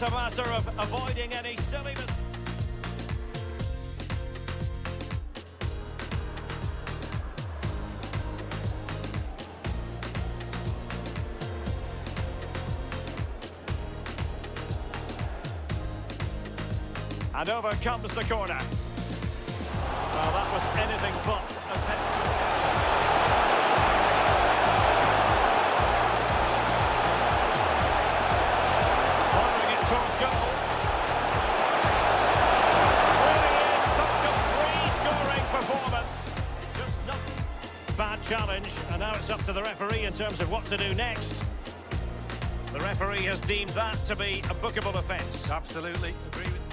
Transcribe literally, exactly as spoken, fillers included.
It's a matter of avoiding any silly mistakes. And over comes the corner. Well, that was anything but a textbook. Firing it towards goal. Really is such a free-scoring performance. Just nothing. Bad challenge, and now it's up to the referee in terms of what to do next. The referee has deemed that to be a bookable offence. Absolutely, agree with